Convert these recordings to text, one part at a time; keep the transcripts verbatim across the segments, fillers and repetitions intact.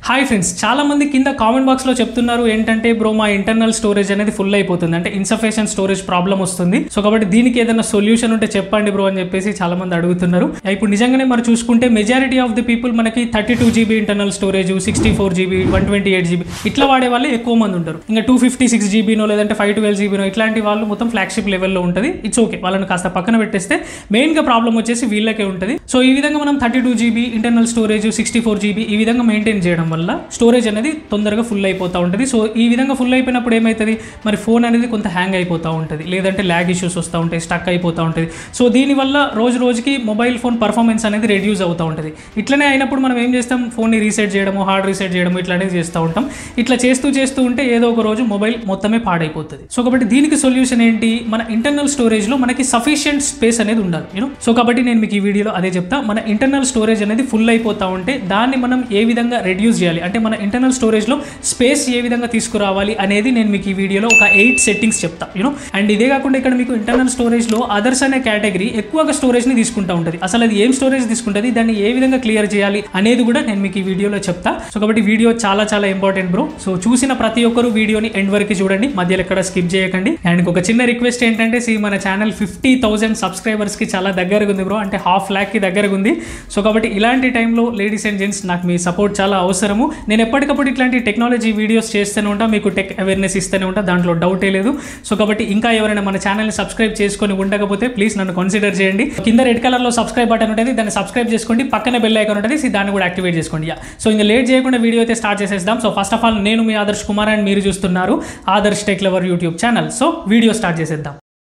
Hi friends, చాలా మంది కింద కామెంట్ బాక్స్ లో చెప్తున్నారు ఏంటంటే బ్రో మా ఇంటర్నల్ స్టోరేజ్ అనేది ఫుల్ అయిపోతుంది, అంటే ఇన్సఫిషియెంట్ స్టోరేజ్ ప్రాబ్లం వస్తుంది. సో కాబట్టి దీనికి ఏదైనా సొల్యూషన్ ఉంటే చెప్పండి బ్రో అని చెప్పేసి చాలా మంది అడుగుతున్నారు. ఇప్పుడు నిజంగానే మరి చూసుకుంటే మెజారిటీ ఆఫ్ ది పీపుల్ మనకి thirty two GB internal storage, sixty four GB, one twenty eight GB ఇట్లా వాడే వాళ్ళు ఎక్కువ మంది ఉంటారు. ఇంకా టూ ఫిఫ్టీ సిక్స్ జీబీనో లేదంటే ఫైవ్ ట్వెల్వ్ జీబీనో ఇట్లాంటి వాళ్ళు మొత్తం ఫ్లాగ్షిప్ లెవెల్లో ఉంటుంది. ఇట్స్ ఓకే, వాళ్ళని కాస్త పక్కన పెట్టేస్తే మెయిన్ గా ప్రాబ్లం వచ్చేసి వీళ్ళకే ఉంటుంది. సో ఈ విధంగా మనం thirty two GB internal storage, sixty four GB ఈ విధంగా మెయింటైన్ చేయడం వల్ల స్టోరేజ్ అనేది తొందరగా ఫుల్ అయిపోతూ ఉంటుంది. సో ఈ విధంగా ఫుల్ అయిపోయినప్పుడు ఏమవుతుంది, మరి ఫోన్ అనేది కొంత హ్యాంగ్ అయిపోతూ ఉంటుంది, లేదంటే ల్యాగ్ ఇష్యూస్ వస్తూ ఉంటాయి, స్టక్ అయిపోతూ ఉంటుంది. సో దీనివల్ల రోజు రోజుకి మొబైల్ ఫోన్ పర్ఫార్మెన్స్ అనేది రెడ్యూస్ అవుతూ ఉంటుంది. ఇట్లనే అయినప్పుడు మనం ఏం చేస్తాం, ఫోన్ని రీసెట్ చేయడము, హార్డ్ రీసెట్ చేయడము ఇట్లాంటివి చేస్తూ ఉంటాం. ఇట్లా చేస్తూ చేస్తూ ఉంటే ఏదో ఒక రోజు మొబైల్ మొత్తమే పాడైపోతుంది. సో కాబట్టి దీనికి సొల్యూషన్ ఏంటి, మన ఇంటర్నల్ స్టోరేజ్లో మనకి సఫిషియంట్ స్పేస్ అనేది ఉండాలి యూనో. సో కాబట్టి నేను మీకు ఈ వీడియోలో అదే చెప్తా. మన ఇంటర్నల్ స్టోరేజ్ అనేది ఫుల్ అయిపోతూ ఉంటే దాన్ని మనం ఏ విధంగా రెడ్యూస్ చేయాలి, అంటే మన ఇంటర్నల్ స్టోరేజ్లో స్పేస్ ఏ విధంగా తీసుకురావాలి అనేది నేను మీకు ఈ వీడియోలో ఒక ఎయిట్ సెట్టింగ్స్ చెప్తా యూనో. అండ్ ఇదే కాకుండా ఇక్కడ మీకు ఇంటర్నల్ స్టోరేజ్లో అదర్స్ అనే కేటగిరీ ఎక్కువగా స్టోరేజ్ని తీసుకుంటూ ఉంటుంది. అసలు అది ఏం స్టోరేజ్ తీసుకుంటుంది, దాన్ని ఏ విధంగా క్లియర్ చేయాలి అనేది కూడా నేను మీకు ఈ వీడియోలో చెప్తా. సో కాబట్టి వీడియో చాలా చాలా ఇంపార్టెంట్ బ్రో. సో చూసిన ప్రతి ఒక్కరు వీడియోని ఎండ్ వరకు చూడండి, మధ్యలో ఎక్కడ స్కిప్ చేయకండి. అండ్ ఒక చిన్న రిక్వెస్ట్ ఏంటంటే, సి మన ఛానల్ ఫిఫ్టీ థౌసండ్ సబ్స్క్రైబర్స్కి చాలా దగ్గరగా ఉంది బ్రో, అంటే హాఫ్ ల్యాక్కి దగ్గరగా ఉంది. సో కాబట్టి ఇలాంటి టైంలో లేడీస్ అండ్ జెంట్స్ నాకు మీ సపోర్ట్ చాలా అవసరము. నేను ఎప్పటికప్పుడు ఇట్లాంటి టెక్నాలజీ వీడియోస్ చేస్తూనే ఉంటా, మీకు టెక్ అవేర్నెస్ ఇస్తూనే ఉంటా, దాంట్లో డౌటే లేదు. సో కాబట్టి ఇంకా ఎవరైనా మన ఛానల్ని సబ్స్క్రైబ్ చేసుకొని ఉండకపోతే ప్లీజ్ నన్ను కన్సిడర్ చేయండి. కింద రెడ్ కలర్లో సబ్స్క్రైబ్ బటన్ ఉంటుంది, దాన్ని సబ్స్క్రైబ్ చేసుకోండి. పక్కన బెల్ ఐకాన్ ఉంటుంది, దాన్ని కూడా యాక్టివేట్ చేసుకోండి. సో ఇంకా లేట్ చేయకుండా వీడియో అయితే స్టార్ట్ చేసేద్దాం. సో ఫస్ట్ ఆఫ్ ఆల్ నేను మీ ఆదర్శ్ కుమార్ అండ్ మీరు చూస్తున్నారు Adarsh tech lover YouTube channel. So video start చేసేద్దాం.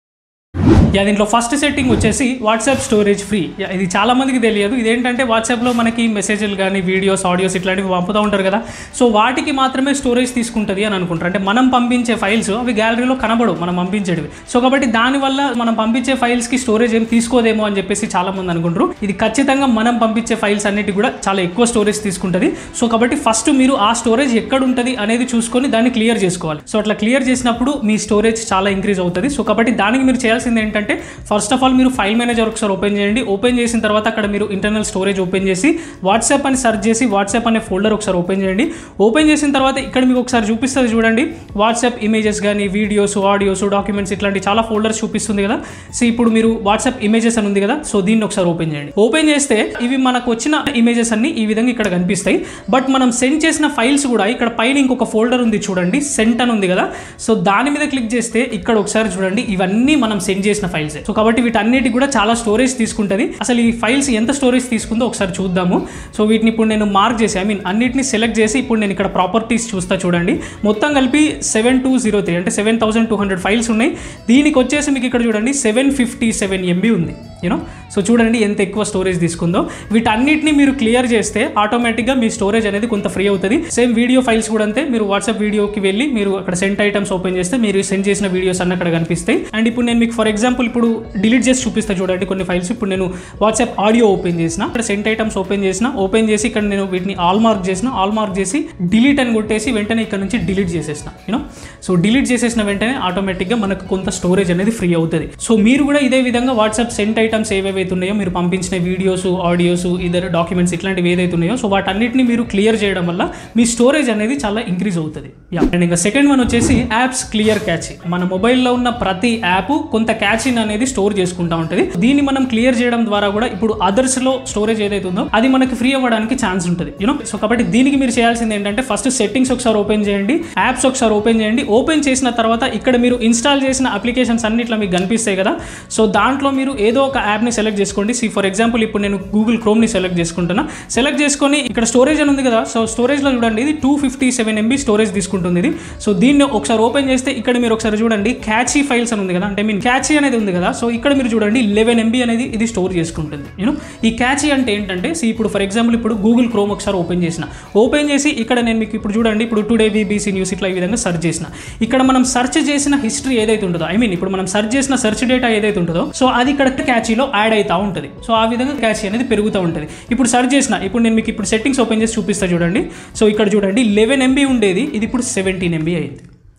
యా దీంట్లో ఫస్ట్ సెట్టింగ్ వచ్చేసి వాట్సాప్ స్టోరేజ్ ఫ్రీ. ఇది చాలా మందికి తెలియదు. ఇదేంటంటే వాట్సాప్లో మనకి మెసేజ్లు కానీ వీడియోస్, ఆడియోస్ ఇట్లాంటివి పంపుతూ ఉంటారు కదా. సో వాటికి మాత్రమే స్టోరేజ్ తీసుకుంటుంది అని అనుకుంటారు. అంటే మనం పంపించే ఫైల్స్ అవి గ్యాలరీలో కనబడవు, మనం పంపించేవి. సో కాబట్టి దానివల్ల మనం పంపించే ఫైల్స్కి స్టోరేజ్ ఏం తీసుకోదేమో అని చెప్పేసి చాలా మంది అనుకుంటారు. ఇది ఖచ్చితంగా మనం పంపించే ఫైల్స్ అన్నిటి కూడా చాలా ఎక్కువ స్టోరేజ్ తీసుకుంటుంది. సో కాబట్టి ఫస్ట్ మీరు ఆ స్టోరేజ్ ఎక్కడ ఉంటుంది అనేది చూసుకొని దాన్ని క్లియర్ చేసుకోవాలి. సో అట్లా క్లియర్ చేసినప్పుడు మీ స్టోరేజ్ చాలా ఇంక్రీజ్ అవుతుంది. సో కాబట్టి దానికి మీరు చేయాల్సింది ఏంటంటే, ఫస్ట్ ఆఫ్ ఆల్ మీరు ఫైల్ మేనేజర్ ఒకసారి ఓపెన్ చేయండి. ఓపెన్ చేసిన తర్వాత అక్కడ మీరు ఇంటర్నల్ స్టోరేజ్ ఓపెన్ చేసి వాట్సాప్ అని సెర్చ్ చేసి వాట్సాప్ అనే ఫోల్డర్ ఒకసారి ఓపెన్ చేయండి. ఓపెన్ చేసిన తర్వాత ఇక్కడ మీకు ఒకసారి చూపిస్తుంది చూడండి, వాట్సాప్ ఇమేజెస్ కానీ వీడియోస్, ఆడియోస్, డాక్యుమెంట్స్ ఇట్లాంటి చాలా ఫోల్డర్స్ చూపిస్తుంది కదా. సో ఇప్పుడు మీరు వాట్సాప్ ఇమేజెస్ అని ఉంది కదా, సో దీన్ని ఒకసారి ఓపెన్ చేయండి. ఓపెన్ చేస్తే ఇవి మనకు వచ్చిన ఇమేజెస్ అన్ని ఈ విధంగా ఇక్కడ కనిపిస్తాయి. బట్ మనం సెండ్ చేసిన ఫైల్స్ కూడా ఇక్కడ పైన ఇంకొక ఫోల్డర్ ఉంది చూడండి, సెంట్ అని ఉంది కదా. సో దాని మీద క్లిక్ చేస్తే ఇక్కడ ఒకసారి చూడండి, ఇవన్నీ మనం సెండ్ చేసిన ఫైల్స్. సో కాబట్టి వీటన్నిటి కూడా చాలా స్టోరేజ్ తీసుకుంటుంది. అసలు ఈ ఫైల్స్ ఎంత స్టోరేజ్ తీసుకుందో ఒకసారి చూద్దాము. సో వీటిని ఇప్పుడు నేను మార్క్ చేసి, ఐ మీన్ అన్నిటిని సెలెక్ట్ చేసి ఇప్పుడు నేను ఇక్కడ ప్రాపర్టీస్ చూస్తా చూడండి. మొత్తం కలిపి సెవెన్ టూ జీరో త్రీ అంటే seven thousand two hundred files ఉన్నాయి. దీనికి వచ్చేసి మీకు ఇక్కడ చూడండి సెవెన్ ఫిఫ్టీ సెవెన్ ఎంబీ ఉంది యూనో. సో చూడండి ఎంత ఎక్కువ స్టోరేజ్ తీసుకుందో. వీటన్నిటిని మీరు క్లియర్ చేస్తే ఆటోమేటిక్గా మీ స్టోరేజ్ అనేది కొంత ఫ్రీ అవుతుంది. సేమ్ వీడియో ఫైల్స్ కూడా అంతే. మీరు వాట్సాప్ వీడియోకి వెళ్ళి మీరు అక్కడ సెంట్ ఐటమ్స్ ఓపెన్ చేస్తే మీరు సెండ్ చేసిన వీడియోస్ అన్నీ అక్కడ కనిపిస్తాయి. అండ్ ఇప్పుడు నేను మీకు ఫర్ ఎగ్జాంపుల్ ఇప్పుడు డిలీట్ చేసి చూపిస్తా చూడండి కొన్ని ఫైల్స్. ఇప్పుడు నేను వాట్సాప్ ఆడియో ఓపెన్ చేసిన, ఇక్కడ సెంట్ ఐటమ్స్ ఓపెన్ చేసిన, ఓపెన్ చేసి ఇక్కడ నేను వీటిని ఆల్ మార్క్ చేసిన, ఆల్ మార్క్ చేసి డిలీట్ అని కొట్టేసి వెంటనే ఇక్కడ నుంచి డిలీట్ చేసేసిన యూనో. సో డిలీట్ చేసేసిన వెంటనే ఆటోమేటిక్గా మనకు కొంత స్టోరేజ్ అనేది ఫ్రీ అవుతుంది. సో మీరు కూడా ఇదే విధంగా వాట్సాప్ సెంట్ ఐటమ్స్ ఏవేవైతే ఉన్నాయో, మీరు పంపించిన వీడియోస్, ఆడియోస్, ఇదర్ డాక్యుమెంట్స్ ఇట్లాంటివి ఏదైతే ఉన్నాయో, సో వాటన్నిటిని మీరు క్లియర్ చేయడం వల్ల మీ స్టోరేజ్ అనేది చాలా ఇంక్రీజ్ అవుతుంది. అండ్ ఇంకా సెకండ్ వన్ వచ్చేసి యాప్స్ క్లియర్ క్యాచ్. మన మొబైల్లో ఉన్న ప్రతి యాప్ కొంత క్యాచింగ్ అనేది స్టోర్ చేసుకుంటా ఉంటుంది. దీన్ని మనం క్లియర్ చేయడం ద్వారా కూడా ఇప్పుడు అదర్స్ లో స్టోరేజ్ ఏదైతే ఉందో అది మనకి ఫ్రీ అవ్వడానికి ఛాన్స్ ఉంటుంది యూనో. సో కాబట్టి దీనికి మీరు చేయాల్సింది ఏంటంటే, ఫస్ట్ సెట్టింగ్స్ ఒకసారి ఓపెన్ చేయండి, యాప్స్ ఒకసారి ఓపెన్ చేయండి. ఓపెన్ చేసిన తర్వాత ఇక్కడ మీరు ఇన్స్టాల్ చేసిన అప్లికేషన్స్ అన్నిట్లో మీకు కనిపిస్తాయి కదా. సో దాంట్లో మీరు ఏదో ఒక యాప్ని సెలెక్ట్ చేసుకోండి. సి ఫర్ ఎగ్జాంపుల్ ఇప్పుడు నేను గూగుల్ క్రోమ్ని సెలెక్ట్ చేసుకుంటున్నా. సెలెక్ట్ చేసుకొని ఇక్కడ స్టోరేజ్ అని ఉంది కదా, సో స్టోరేజ్లో చూడండి ఇది two fifty seven MB storage తీసుకుంటుంది ఇది. సో దీన్ని ఒకసారి ఓపెన్ చేస్తే ఇక్కడ మీరు ఒకసారి చూడండి క్యాచీ ఫైల్స్ అని ఉంది కదా, అంటే మీన్ క్యాచీ అనేది ఉంది కదా. సో ఇక్కడ మీరు చూడండి లెవెన్ ఎంబీ అనేది ఇది స్టోర్ చేసుకుంటుంది యూనో. ఈ క్యాచీ అంటే ఏంటంటే, సి ఇప్పుడు ఫర్ ఎగ్జాంపుల్ ఇప్పుడు గూగుల్ క్రోమ్ ఒకసారి ఓపెన్ చేసిన, ఓపెన్ చేసి ఇక్కడ నేను మీకు ఇప్పుడు చూడండి ఇప్పుడు టుడే బీబీసీ న్యూస్ ఇట్లా ఈ విధంగా సెర్చ్ చేసిన. ఇక్కడ మనం సెర్చ్ చేసిన హిస్టరీ ఏదైతే ఉంటుందో, ఐ మీన్ ఇప్పుడు మనం సెర్చ్ చేసిన సెర్చ్ డేటా ఏదైతే ఉంటుందో, సో అది ఇక్కడ క్యాచీలో యాడ్ అవుతా ఉంటుంది. సో ఆ విధంగా క్యాచీ అనేది పెరుగుతూ ఉంటుంది. ఇప్పుడు సెర్చ్ చేసిన, ఇప్పుడు నేను మీకు ఇప్పుడు సెట్టింగ్స్ ఓపెన్ చేసి చూపిస్తా చూడండి. సో ఇక్కడ చూడండి లెవెన్ ఎంబీ ఉండేది, ఇది ఇప్పుడు సెవెంటీన్ ఎంబీ అయింది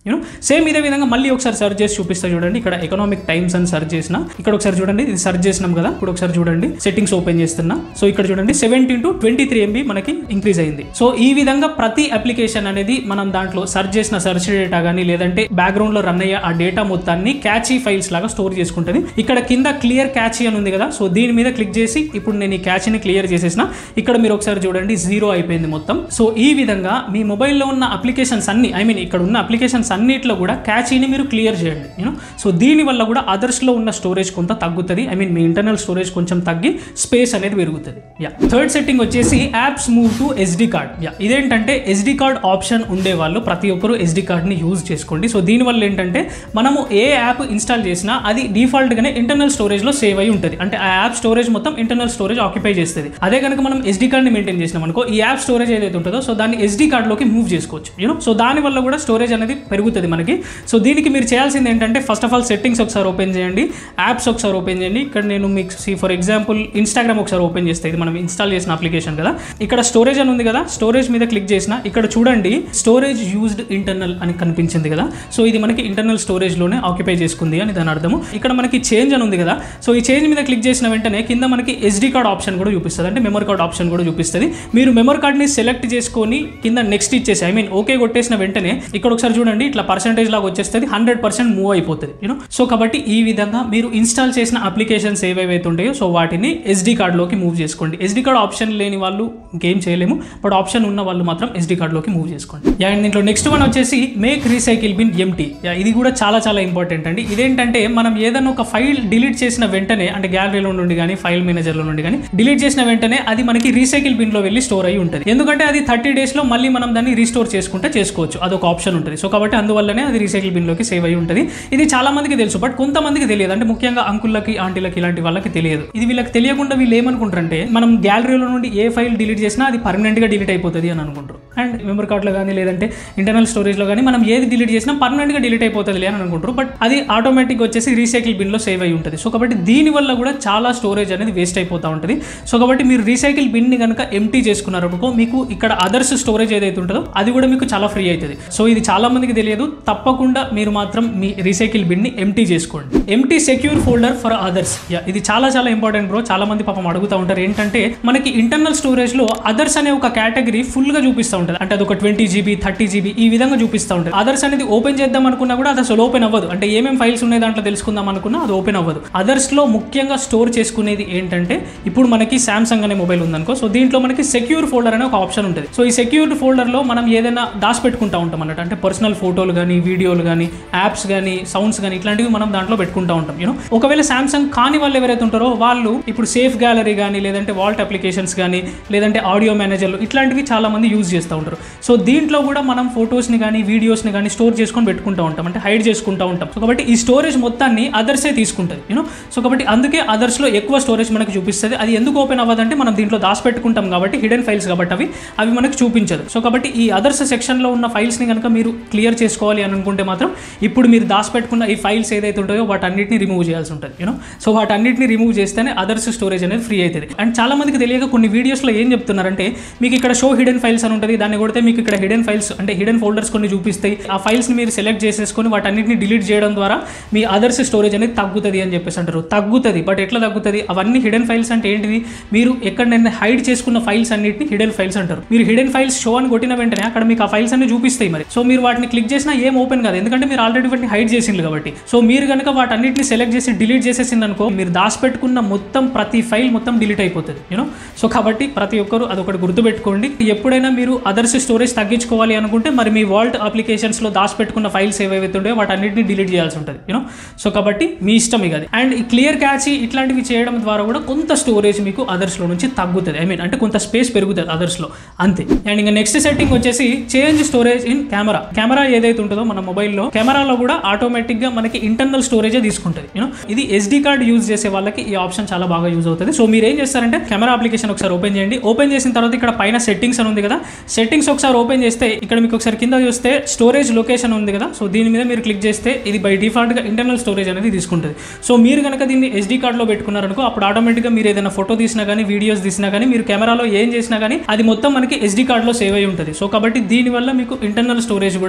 యూనో సేమ్ ఇదే విధంగా మళ్ళీ ఒకసారి సర్చ్ చేసి చూపిస్తా చూడండి. ఇక్కడ ఎకనామిక్ టైమ్స్ అని సర్చ్ చేసిన, ఇక్కడ ఒకసారి చూడండి ఇది సర్చ్ చేసినాం కదా, ఇప్పుడు ఒకసారి చూడండి సెట్టింగ్స్ ఓపెన్ చేస్తున్నా. సో ఇక్కడ చూడండి seventeen to twenty three MB మనకి ఇంక్రీజ్ అయింది. సో ఈ విధంగా ప్రతి అప్లికేషన్ అనేది మనం దాంట్లో సర్చ్ చేసిన సర్చ్ డేటా కానీ లేదంటే బ్యాక్గ్రౌండ్ లో రన్ అయ్యే ఆ డేటా మొత్తాన్ని క్యాచీ ఫైల్స్ లాగా స్టోర్ చేసుకుంటుంది. ఇక్కడ కింద క్లియర్ క్యాచీ అని ఉంది కదా, సో దీని మీద క్లిక్ చేసి ఇప్పుడు నేను ఈ క్యాచీని క్లియర్ చేసేసిన. ఇక్కడ మీరు ఒకసారి చూడండి జీరో అయిపోయింది మొత్తం. సో ఈ విధంగా మీ మొబైల్లో ఉన్న అప్లికేషన్స్ అన్ని ఐ మీన్ ఇక్కడ ఉన్న అప్లికేషన్స్ అన్నిట్లో కూడా క్యాచీని మీరు క్లియర్ చేయండి. యూనో సో దీని వల్ల కూడా అదర్స్ లో ఉన్న స్టోరేజ్ కొంత తగ్గుతుంది. ఐ మీన్ మీ ఇంటర్నల్ స్టోరేజ్ కొంచెం తగ్గి స్పేస్ అనేది పెరుగుతుంది. యా థర్డ్ సెట్టింగ్ వచ్చేసి apps move to SD card. Yeah ఇదేంటంటే ఎస్డి కార్డ్ ఆప్షన్ ఉండే వాళ్ళు ప్రతి ఒక్కరు ఎస్డి కార్డ్ ని యూజ్ చేసుకోండి. సో దీనివల్ల ఏంటంటే మనము ఏ యాప్ ఇన్స్టాల్ చేసినా అది డిఫాల్ట్ గానే ఇంటర్నల్ స్టోరేజ్ లో సేవ్ అయి ఉంటుంది. అంటే ఆ యాప్ స్టోరేజ్ మొత్తం ఇంటర్నల్ స్టోరేజ్ ఆక్యుపై చేస్తుంది. అదే కనుక మనం ఎస్డి కార్డ్ ని మెయింటైన్ చేసినాం అనుకో, ఈ యాప్ స్టోరేజ్ ఏదైతే ఉంటుందో సో దాన్ని ఎస్డి కార్డ్ లోకి మూవ్ చేసుకోవచ్చు. యూనో సో దాని వల్ల కూడా స్టోరేజ్ అనేది పెరుగుతుంది మనకి. సో దీనికి మీరు చేయాల్సింది ఏంటంటే ఫస్ట్ ఆఫ్ ఆల్ సెట్టింగ్స్ ఒకసారి ఓపెన్ చేయండి, యాప్స్ ఒకసారి ఓపెన్ చేయండి. ఇక్కడ నేను మీకు ఫర్ ఎగ్జాంపుల్ ఇన్స్టాగ్రామ్ ఒకసారి ఓపెన్ చేస్తే ఇది మనం ఇన్స్టాల్ చేసిన అప్లికేషన్ కదా, ఇక్కడ స్టోరేజ్ అని ఉంది కదా, స్టోరేజ్ మీద క్లిక్ చేసిన ఇక్కడ చూడండి స్టోరేజ్ యూజ్డ్ ఇంటర్నల్ అని కనిపించింది కదా. సో ఇది మనకి ఇంటర్నల్ స్టోరేజ్ లోనే ఆక్యుపై చేసుకుంది అని దాని అర్థము. ఇక్కడ మనకి చేంజ్ అని ఉంది కదా, సో ఈ చేంజ్ మీద క్లిక్ చేసిన వెంటనే కింద మనకి ఎస్డి కార్డ్ ఆప్షన్ కూడా చూపిస్తుంది, అంటే మెమరీ కార్డ్ ఆప్షన్ కూడా చూపిస్తుంది. మీరు మెమరీ కార్డ్ ని సెలెక్ట్ చేసుకొని కింద నెక్స్ట్ ఇచ్చేసి ఐ మీన్ ఓకే కొట్టేసిన వెంటనే ఇక్కడ ఒకసారి చూడండి ఇట్లా పర్సెంటేజ్ లాగా వచ్చేస్తుంది, హండ్రెడ్ పర్సెంట్ మూవ్ అయిపోతుంది. యూనో సో కాబట్టి ఈ విధంగా మీరు ఇన్స్టాల్ చేసిన అప్లికేషన్స్ ఏవైతే ఉంటాయో సో వాటిని ఎస్డి కార్డ్ లోకి మూవ్ చేసుకోండి. ఎస్డి కార్డ్ ఆప్షన్ లేని వాళ్ళు ఇంకేం చేయలేము, బట్ ఆప్షన్ ఉన్న వాళ్ళు మాత్రం ఎస్డి కార్డ్ లోకి మూవ్ చేసుకోండి. అండ్ దీంట్లో నెక్స్ట్ వన్ వచ్చేసి మేక్ రీసైకిల్ బిన్ ఎంటీ. ఇది కూడా చాలా చాలా ఇంపార్టెంట్ అండి. ఇదేంటంటే మనం ఏదైనా ఒక ఫైల్ డిలీట్ చేసిన వెంటనే అంటే గ్యాలరీలో నుండి కానీ ఫైల్ మేనేజర్ లో నుండి కానీ డిలీట్ చేసిన వెంటనే అది మనకి రీసైకిల్ బిన్ లో వెళ్ళి స్టోర్ అయ్యి ఉంటుంది. ఎందుకంటే అది థర్టీ డేస్ లో మళ్ళీ మనం దాన్ని రీస్టోర్ చేసుకుంటే చేసుకోవచ్చు, అదొక ఆప్షన్ ఉంటుంది. సో కాబట్టి అందువల్లనే అది రీసైకిల్ బిన్ లోకి సేవ్ అయ్యి ఉంటుంది. ఇది చాలా మందికి తెలుసు, బట్ కొంతమందికి తెలియదు. అంటే ముఖ్యంగా అంకుల్లకి ఆంటీలకి ఇలాంటి వాళ్ళకి తెలియదు. ఇది వీళ్ళకి తెలియకుండా వీళ్ళు ఏమనుకుంటారంటే మనం గ్యాలరీలో నుండి ఏ ఫైల్ డిలీట్ చేసినా అది పర్మనెంట్ గా డిలీట్ అయిపోతుంది అని అనుకుంటారు. అండ్ మెమరీ కార్డ్ లో కానీ లేదంటే ఇంటర్నల్ స్టోరేజ్ లో కానీ మనం ఏది డిలీట్ చేసినా పర్మనెంట్ గా డిలీట్ అయిపోతుంది అని అనుకుంటారు. బట్ అది ఆటోమేటిక్ వచ్చేసి రీసైకిల్ బిన్ లో సేవ్ అయి ఉంటుంది. సో కాబట్టి దీని వల్ల కూడా చాలా స్టోరేజ్ అనేది వేస్ట్ అయిపోతూ ఉంటుంది. సో కాబట్టి మీరు రీసైకిల్ బిన్ ని కనుక ఎంటీ చేసుకున్నారనుకో మీకు ఇక్కడ అదర్స్ స్టోరేజ్ ఏదైతే ఉంటుందో అది కూడా మీకు చాలా ఫ్రీ అవుతుంది. సో ఇది చాలా మందికి తెలియదు. తప్పకుండా మీరు మాత్రం మీ రీసైకిల్ బిన్ ని ఎంటీ చేసుకోండి. Empty secure folder for others. ఇది చాలా చాలా ఇంపార్టెంట్ బ్రో. చాలా మంది పాపం అడుగుతూ ఉంటారు ఏంటంటే మనకి ఇంటర్నల్ స్టోరేజ్ లో అదర్స్ అనే ఒక కేటగిరీ ఫుల్ గా చూపిస్తూ ఉంటుంది. అంటే అది ఒక ట్వంటీ జీబీ థర్టీ జీబీ ఈ విధంగా చూపిస్తూ ఉంటుంది. అదర్స్ అనేది ఓపెన్ చేద్దాం అనుకున్నా కూడా అది అసలు ఓపెన్ అవ్వదు. అంటే ఏమేమి ఫైల్స్ ఉన్నాయి దాంట్లో తెలుసుకుందాం అనుకున్నా అది ఓపెన్ అవ్వదు. అదర్స్ లో ముఖ్యంగా స్టోర్ చేసుకునేది ఏంటంటే ఇప్పుడు మనకి సామ్సంగ్ అనే మొబైల్ ఉందనుకో, సో దీంట్లో మనకి సెక్యూర్ ఫోల్డర్ అనే ఒక ఆప్షన్ ఉంటుంది. సో ఈ సెక్యూర్ ఫోల్డర్ లో మనం ఏదైనా దాచి పెట్టుకుంటా ఉంటాం అన్నట్టు. అంటే పర్సనల్ ఫోటోలు కానీ వీడియోలు కానీ యాప్స్ కానీ సౌండ్స్ కానీ ఇట్లాంటివి మనం దాంట్లో పెట్టుకుంటా ఉంటాం. యూనో ఒకవేళ సామ్సంగ్ కాని వాళ్ళు ఎవరైతే ఉంటారో వాళ్ళు ఇప్పుడు సేఫ్ గ్యాలరీ కానీ లేదంటే వాల్ట్ అప్లికేషన్స్ కానీ లేదంటే ఆడియో మేనేజర్లు ఇట్లాంటివి చాలా మంది యూజ్ చేస్తూ ఉంటారు. సో దీంట్లో కూడా మనం ఫొటోస్ని కానీ వీడియోస్ని కానీ స్టోర్ చేసుకొని పెట్టుకుంటూ ఉంటాం, అంటే హైడ్ చేసుకుంటూ ఉంటాం. సో కాబట్టి ఈ స్టోరేజ్ మొత్తాన్ని అదర్సే తీసుకుంటుంది. యూనో సో కాబట్టి అందుకే అదర్స్లో ఎక్కువ స్టోరేజ్ మనకి చూపిస్తుంది. అది ఎందుకు ఓపెన్ అవ్వదంటే మనం దీంట్లో దాచిపెట్టుకుంటాం కాబట్టి హిడెన్ ఫైల్స్ కాబట్టి అవి అవి మనకు చూపించదు. సో కాబట్టి ఈ అదర్స్ సెక్షన్లో ఉన్న ఫైల్స్ని కనుక మీరు క్లియర్ చేసుకోవాలి అని అనుకుంటే మాత్రం ఇప్పుడు మీరు దాచిపెట్టుకున్న ఈ ఫైల్స్ ఏదైతే ఉంటాయో వాటన్నిటిని రిమూవ్ చేయాల్సి ఉంటుంది. యూనో సో వాటన్నిటిని రిమూవ్ చేస్తేనే అదర్స్ స్టోరేజ్ అనేది ఫ్రీ అవుతుంది. అండ్ చాలా మందికి తెలియక కొన్ని వీడియోస్లో ఏం చెప్తున్నారంటే మీకు ఇక్కడ షో హిడెన్ ఫైల్స్ అని ఉంటుంది, దాన్ని కొడితే మీకు ఇక్కడ హిడెన్ ఫైల్స్ అంటే హిడెన్ ఫోల్డర్స్ కొన్ని చూపిస్తాయి. ఆ ఫైల్స్ని మీరు సెలెక్ట్ చేసేసుకొని వాటన్నిటిని డిలీట్ చేయడం ద్వారా మీ అదర్స్ స్టోరేజ్ అనేది తగ్గుతుంది అని చెప్పేసి అంటారు. తగ్గుతుంది, బట్ ఎట్లా తగ్గుతుంది? అవన్నీ హిడెన్ ఫైల్స్ అంటే ఏంటిది? మీరు ఎక్కడైనా హైడ్ చేసుకున్న ఫైల్స్ అన్నిటిని హిడెన్ ఫైల్స్ అంటారు. మీరు హిడెన్ ఫైల్స్ షో అని కొట్టిన వెంటనే అక్కడ మీకు ఆ ఫైల్స్ అన్ని చూపిస్తాయి. మరి సో మీరు వాటిని క్లిక్ చేసినా ఏం ఓపెన్ కాదు, ఎందుకంటే మీరు ఆల్రెడీ వాటిని హైడ్ చేసిండ్రు కాబట్టి. సో మీరు కనుక వాటన్నిటిని సెలెక్ట్ చేసి డిలీట్ చేసేసింది అనుకో, మీరు దాచిపెట్టుకున్న మొత్తం ప్రతి ఫైల్ మొత్తం డిలీట్ అయిపోతుంది. యూనో సో కాబట్టి ప్రతి ఒక్కరు అదొకటి గుర్తుపెట్టుకోండి. ఎప్పుడైనా మీరు అదర్స్ స్టోరేజ్ తగ్గించుకోవాలి అనుకుంటే మరి మీ వాల్ట్ అప్లికేషన్స్ లో దాచిపెట్టుకున్న ఫైల్స్ ఏవైతే ఉంటాయో వాటన్నిటిని డిలీట్ చేయాల్సి ఉంటుంది. యూనో సో కాబట్టి మీ ఇష్టం ఇక అది. అండ్ ఈ క్లియర్ క్యాచ్ ఇట్లాంటివి చేయడం ద్వారా కూడా కొంత స్టోరేజ్ మీకు అదర్స్ లో నుంచి తగ్గుతుంది. ఐ మీన్ అంటే కొంత స్పేస్ పెరుగుతుంది అదర్స్ లో, అంతే. అండ్ ఇంకా నెక్స్ట్ సెట్టింగ్ వచ్చేసి change storage in camera. Camera ఏదైతే ఉంటుందో మన మొబైల్లో కెమెరాలో కూడా ఆటోమేటిక్ గా మనకి ఇంటర్నల్ స్టోరేజ్ తీసుకుంటుంది. యూనో ఇది ఎస్డి కార్డ్ యూజ్ చేసే వాళ్ళకి ఈ ఆప్షన్ చాలా బాగా యూజ్ అవుతుంది. సో మీరు ఏం చేస్తారంటే కెమెరా అప్లికేషన్ ఒకసారి ఓపెన్ చేయండి. ఓపెన్ చేసిన తర్వాత ఇక్కడ పైన సెట్టింగ్స్ అని ఉంది కదా, సెట్టింగ్స్ ఒకసారి ఓపెన్ చేస్తే ఇక్కడ మీకు ఒకసారి కింద చూస్తే స్టోరేజ్ లొకేషన్ ఉంది కదా, సో దీని మీద మీరు క్లిక్ చేస్తే ఇది బై డిఫాల్ట్ గా ఇంటర్నల్ స్టోరేజ్ అనేది తీసుకుంటుంది. సో మీరు కనుక దీన్ని ఎస్డి కార్డ్ లో పెట్టుకున్నారనుకో అప్పుడు ఆటోమేటిక్ గా మీరు ఏదైనా ఫోటో తీసినా కానీ వీడియోస్ తీసినా కానీ మీరు కెమెరాలో ఏం చేసినా కానీ అది మొత్తం మనకి ఎస్డి కార్డ్ లో సేవ్ అయి ఉంటుంది. సో కాబట్టి దీని వల్ల మీకు ఇంటర్నల్ స్టోరేజ్ కూడా ఫ్రీ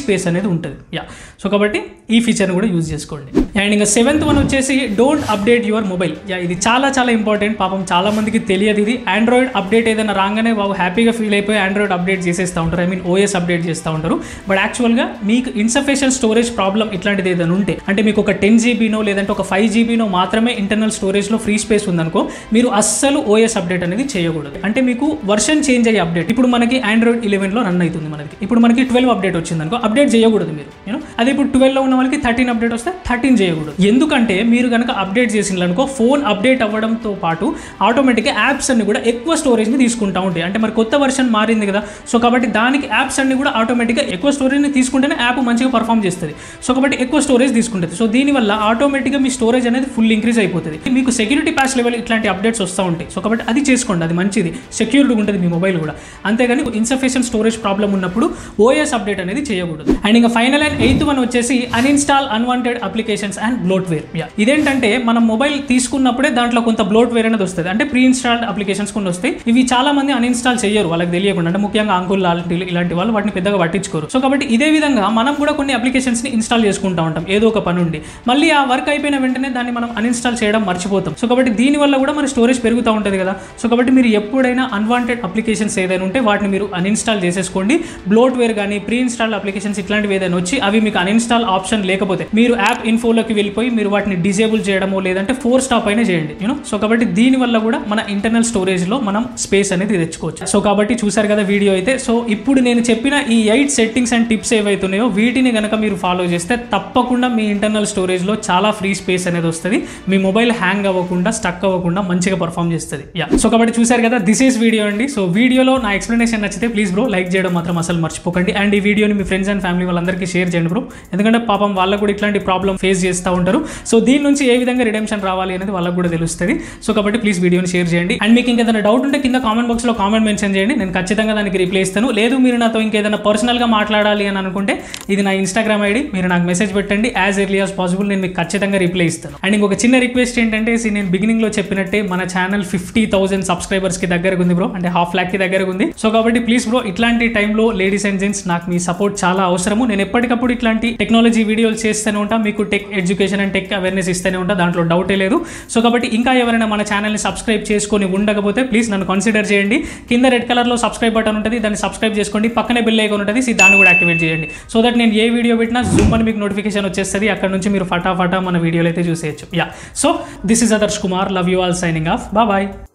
స్పేస్ అనేది ఉంటుంది. యా సో కాబట్టి ఈ ఫీచర్ని కూడా యూజ్ చేసుకోండి. అండ్ ఇంకా సెవెంత్ వన్ వచ్చేసి don't update your mobile. Yeah ఇది చాలా చాలా ఇంపార్టెంట్. పాపం చాలా మందికి తెలియదు ఇది. ఆండ్రాయిడ్ అప్డేట్ ఏదైనా రాగానే వాళ్ళు హ్యాపీగా ఫీల్ అయిపోయి ఆండ్రాయిడ్ అప్డేట్ చేసేస్తూ ఉంటారు, ఐ మీన్ ఓఎస్ అప్డేట్ చేస్తూ ఉంటారు. బట్ యాక్చువల్గా మీకు ఇన్సఫిషియెంట్ స్టోరేజ్ ప్రాబ్లం ఇట్లాంటిది ఏదైనా ఉంటే, అంటే మీకు ఒక టెన్ జీబీనో లేదంటే ఒక ఫైవ్ జీబీనో మాత్రమే ఇంటర్నల్ స్టోరేజ్లో ఫ్రీ స్పేస్ ఉందనుకో, మీరు అస్సలు ఓఎస్ అప్డేట్ అనేది చేయకూడదు. అంటే మీకు వర్షన్ చేంజ్ అయ్యే అప్డేట్, ఇప్పుడు మనకి ఆండ్రాయిడ్ లెవెన్లో రన్ అవుతుంది, మనకి ఇప్పుడు మనకి ట్వెల్వ్ అప్డేట్ వచ్చింది అనుకో, అప్డేట్ చేయకూడదు మీరు. యూనో అదే ఇప్పుడు ట్వెల్వ్లో ఉన్న వాళ్ళకి థర్టీన్ అప్డేట్ వస్తే థర్టీన్ చేయకూడదు. ఎందుకంటే మీరు కనుక అప్డేట్ చేసిననుకో ఫోన్ అప్డేట్ అవ్వడంతో పాటు ఆటోమేటిక్గా యాప్స్ అన్ని కూడా ఎక్కువ స్టోరేజ్ని తీసుకుంటూ ఉంటాయి. అంటే మరి కొత్త వర్షన్ మారింది కదా, సో కాబట్టి దానికి యాప్స్ అన్ని కూడా ఆటోమేటిక్గా ఎక్కువ స్టోరేజ్ని తీసుకుంటేనే యాప్ మంచిగా పర్ఫామ్ చేస్తుంది. సో కాబట్టి ఎక్కువ స్టోరేజ్ తీసుకుంటుంది. సో దీనివల్ల ఆటోమేటిక్గా మీ స్టోరేజ్ అనేది ఫుల్ ఇంక్రీజ్ అయిపోతుంది. మీకు సెక్యూరిటీ ప్యాచ్ లెవెల్ ఇట్లాంటి అప్డేట్స్ వస్తూ ఉంటాయి. సో కాబట్టి అది చేసుకోండి, అది మంచిది, సెక్యూర్డ్గా ఉంటుంది మీ మొబైల్ కూడా. అంతేగాని ఇన్సఫిషియెంట్ స్టోరేజ్ ప్రాబ్లం ఉన్నప్పుడు ఓఎస్ అప్డేట్ అనేది చేయకూడదు. అండ్ ఇంకా ఫైనల్ అండ్ ఎయిత్ వన్ వచ్చేసి uninstall unwanted applications and bloatware. ఇదేంటంటే మనం మొబైల్ తీసుకున్నప్పుడే దాంట్లో కొంత బ్లోట్వేర్ అనేది వస్తుంది, అంటే ప్రీ ఇన్స్టాల్డ్ అప్లికేషన్స్ కొన్ని వస్తాయి. ఇవి చాలా మంది అన్ఇన్స్టాల్ చేయరు వాళ్ళకి తెలియకుండా, అంటే ముఖ్యంగా అంకుల్ లాంటి ఇలాంటి వాళ్ళు వాటిని పెద్దగా పట్టించుకోరు. సో కాబట్టి ఇదే విధంగా మనం కూడా కొన్ని అప్లికేషన్స్ ని ఇన్స్టాల్ చేసుకుంటూ ఉంటాం ఏదో ఒక పని ఉండి, మళ్ళీ ఆ వర్క్ అయిపోయిన వెంటనే దాన్ని మనం అన్ఇన్స్టాల్ చేయడం మర్చిపోతాం. సో కాబట్టి దీని వల్ల కూడా మన స్టోరేజ్ పెరుగుతూ ఉంటుంది కదా. సో కాబట్టి మీరు ఎప్పుడైనా అన్వాంటెడ్ అప్లికేషన్స్ ఏదైనా ఉంటే వాటిని మీరు అన్ఇన్స్టాల్ చేసేసుకోండి. బ్లోట్వేర్ కానీ ప్రీ ఇన్స్టాల్డ్ అప్లికేషన్స్ ఇట్లాంటివి ఏదైనా వచ్చి అవి మీకు అన్ఇన్స్టాల్ ఆప్షన్ లేకపోతే మీరు యాప్ ఇన్ఫోలోకి వెళ్ళిపోయి మీరు వాటిని డిజేబుల్ చేయడమో లేదంటే ఫోర్ స్టాప్ అయినా చేయండి. యూనో సో కాబట్టి దీని వల్ల కూడా మన ఇంటర్నల్ స్టోరేజ్ లో మనం స్పేస్ అనేది తెచ్చుకోవచ్చు. సో కాబట్టి చూసారు కదా వీడియో అయితే. సో ఇప్పుడు నేను చెప్పిన ఈ ఎయిట్ సెట్టింగ్స్ అండ్ టిప్స్ ఏవైతున్నాయో వీటిని కనుక మీరు ఫాలో చేస్తే తప్పకుండా మీ ఇంటర్నల్ స్టోరేజ్ లో చాలా ఫ్రీ స్పేస్ అనేది వస్తుంది. మీ మొబైల్ హ్యాంగ్ అవ్వకుండా స్టక్ అవ్వకుండా మంచిగా పర్ఫామ్ చేస్తుంది. యా సో కాబట్టి చూసారు కదా, దిస్ ఈస్ వీడియో అండి. సో వీడియోలో నా ఎక్స్ప్లెనేషన్ నచ్చితే ప్లీజ్ బ్రో లైక్ చేయడం మాత్రం అసలు మర్చిపోకండి. అండ్ ఈ వీడియోని మీ ఫ్రెండ్స్ అండ్ ఫ్యామిలీ వాళ్ళందరికీ షేర్ చేయండి బ్రో, ఎందుకంటే పాపం వాళ్ళకు కూడా ఇట్లాంటి ప్రాబ్లం ఫేస్ చేస్తూ ఉంటారు. సో దీని నుంచి ఏ విధంగా రిడెంప్షన్ రావాలి అనేది వాళ్ళకు కూడా తెలుస్తుంది. సో కాబట్టి ప్లీజ్ వీడియోని షేర్ చేయండి. అండ్ మీకు ఇంకేదైనా డౌట్ ఉంటే కింద కామెంట్ బాక్స్ లో కామెంట్ మెన్షన్ చేయండి, నేను ఖచ్చితంగా దానికి రిప్లై ఇస్తాను. లేదు మీరు నాతో ఇంకేదైనా పర్సనల్ గా మాట్లాడాలి అని అనుకుంటే ఇది నా ఇన్స్టాగ్రామ్ ఐడి, మీరు నాకు మెసేజ్ పెట్టండి. యాజ్ ఎర్లీ యాజ్ పాసిబుల్ నేను మీకు ఖచ్చితంగా రిప్లై ఇస్తాను. అండ్ ఇంకొక చిన్న రిక్వెస్ట్ ఏంటంటే, నేను బిగినింగ్ లో చెప్పినట్టే మన ఛానల్ ఫిఫ్టీ థౌసండ్ సబ్స్క్రైబర్స్ కి దగ్గరకు ఉంది బ్రో, అంటే హాఫ్ ల్యాక్ కి దగ్గరకు ఉంది. సో కాబట్టి ప్లీజ్ బ్రో ఇట్లాంటి టైంలో లేడీస్ అండ్ జెంట్స్ నాకు మీ సపోర్ట్ చాలా అవసరము. నేను ఎప్పటికప్పుడు ఇట్లాంటి టెక్నాలజీ వీడియోలు చేస్తూనే ఉంటా, మీకు tech education and tech awareness ఇస్తూనే ఉంటా, దాంట్లో డౌటే లేదు. సో కాబట్టి ఇంకా ఎవరైనా మన ఛానల్ని సబ్స్క్రైబ్ చేసుకొని ఉండకపోతే ప్లీజ్ నన్ను కన్సిడర్ చేయండి. కింద రెడ్ కలర్లో సబ్స్క్రైబ్ బటన్ ఉంటుంది, దాన్ని సబ్స్క్రైబ్ చేసుకోండి. పక్కనే బెల్ ఐకాన్ ఉంటుంది, దాన్ని కూడా యాక్టివేట్ చేయండి. సో దట్ నేను ఏ వీడియో పెట్టినా జూమ్ అని మీకు నోటిఫికేషన్ వచ్చేస్తుంది. అక్కడ నుంచి మీరు ఫటాఫటా మన వీడియోలు అయితే చూసేయచ్చు. Yeah so this is Adarsh Kumar, love you all, signing off, bye bye.